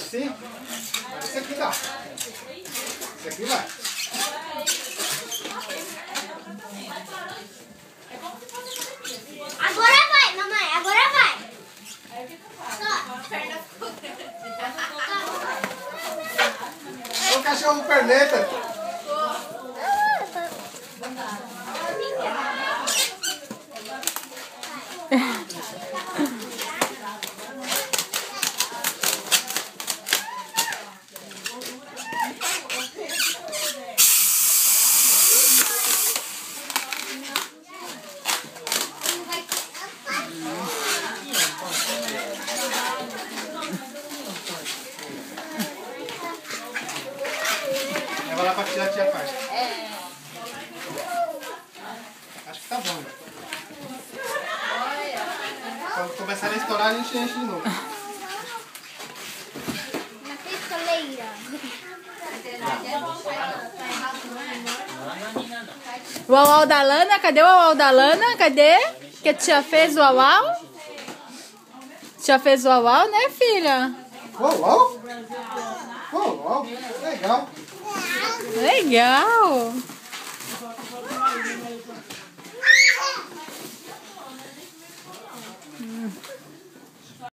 assim? Esse aqui dá. Esse aqui vai. Agora vai, mamãe. Agora vai. O cachorro perneta. Leva lá pra tirar, tia faz. Acho que tá bom. Quando começar a estourar, a gente enche de novo. Na pistoleira. O uau da Lana, cadê o uau da Lana? Cadê? Que a tia fez o uau? Tia fez o uau, né, filha? Uau, uau. Uau, uau. Legal. Legal!